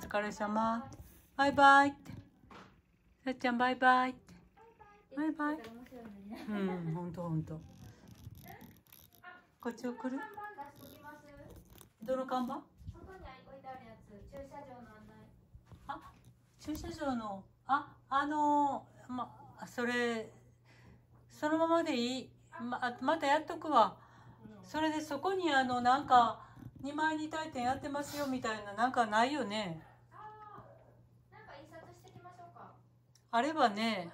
疲れ様。バイバイって。さっちゃんバイバイって。バイバイ。うん、ほんとほんと。こっちを来る？どの看板？外に置いてあるやつ、駐車場の案内。あ、駐車場の、それ、そのままでいい。またやっとくわ。それでそこになんか、2枚2体店やってますよみたいな、なんかないよね。なんか印刷してきましょうか。あればね、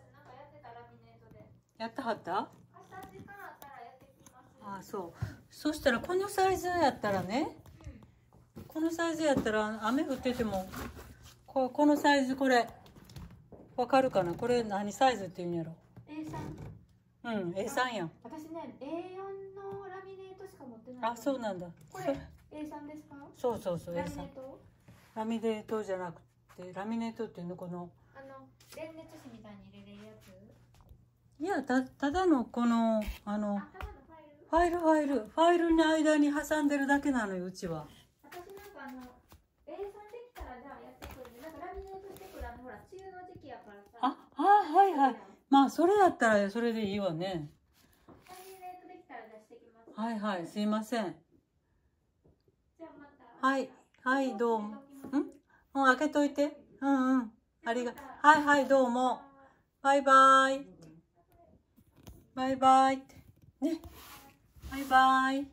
やってはった？明日時間あったらやってきます。あ、そう。そしたらこのサイズやったらね、このサイズやったら雨降ってても、このサイズこれ、わかるかな？これ何サイズって言うんやろ？ A3？ うん、A3 やん。 私ね、A4 のラミネートしか持ってない。 あ、そうなんだ。 これ A3 ですか？ そうそうそう、 ラミネート？ ラミネートじゃなくて、ラミネートっていうのこの。 電熱紙みたいに入れれるやつ？ いや、ただのこの、ファイルの間に挟んでるだけなのよ、うちは。 私なんかA3 できたらじゃあやってくるね。なんかラミネートしてくるほら、梅雨の時期やからさ。 はいはい。まあ、それやったらそれでいいわね。 ラミネートできたらじゃあしてきます。 はいはい、すいません。 じゃあまた。 はい、はい、どうも。もう開けといて。うんうん。はいはい、どうも。バイバイ。バイバイ。ね。バイバイ。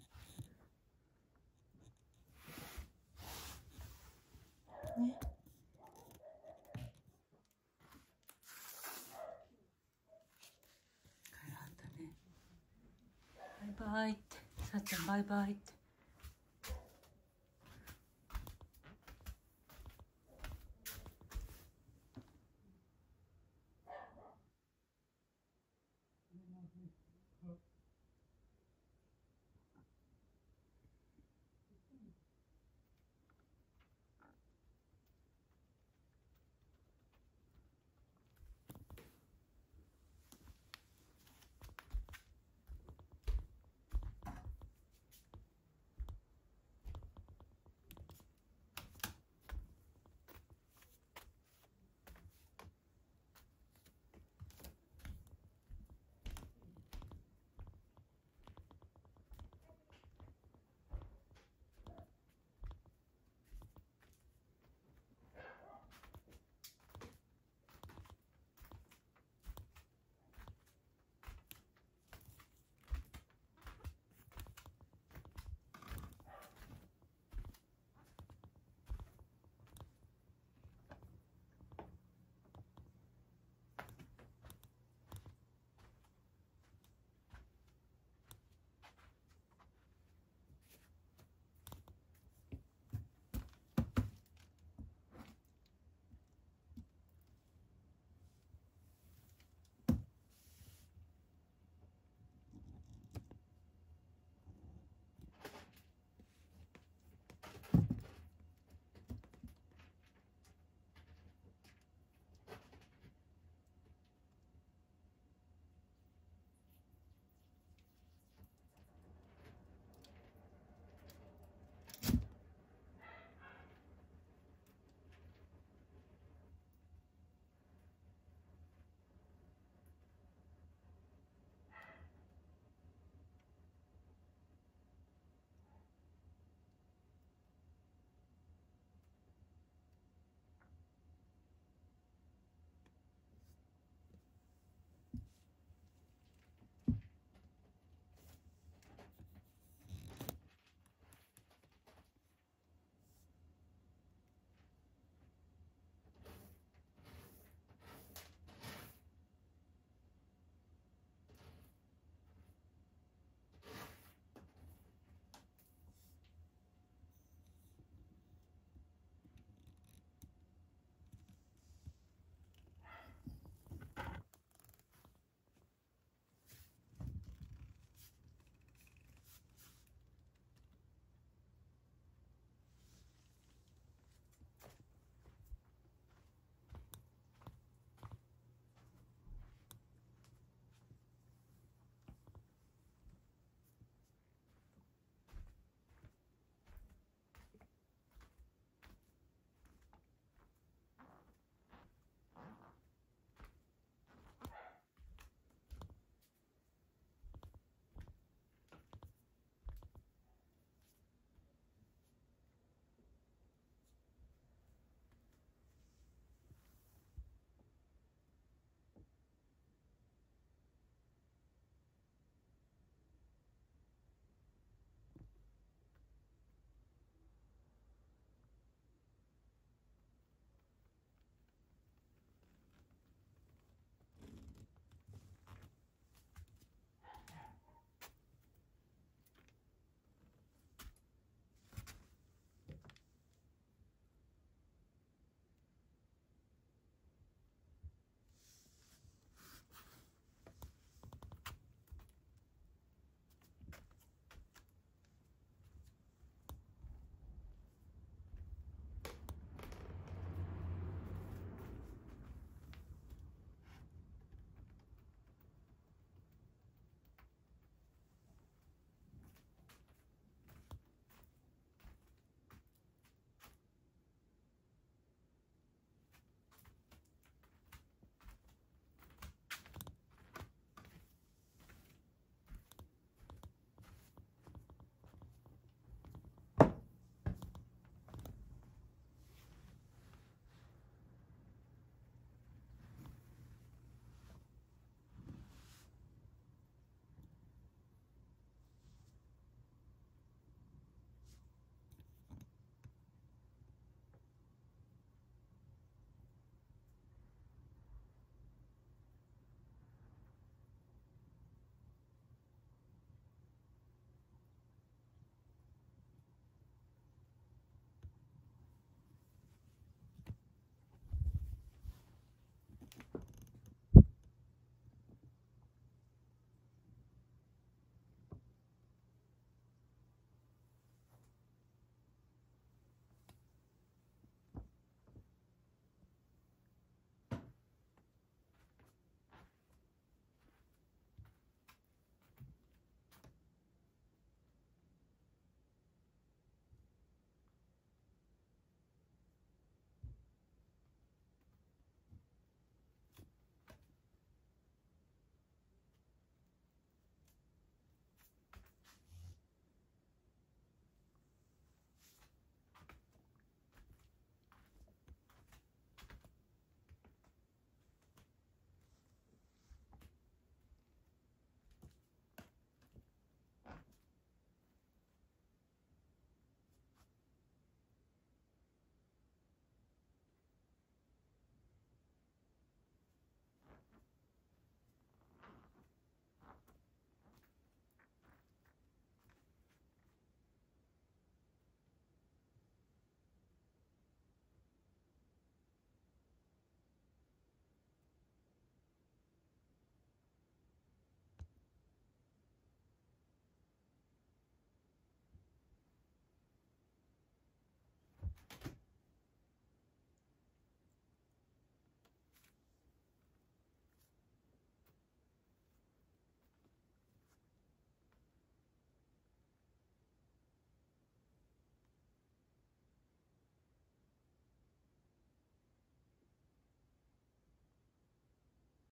ね。帰らはったね。バイバイって。さっちゃんバイバイって。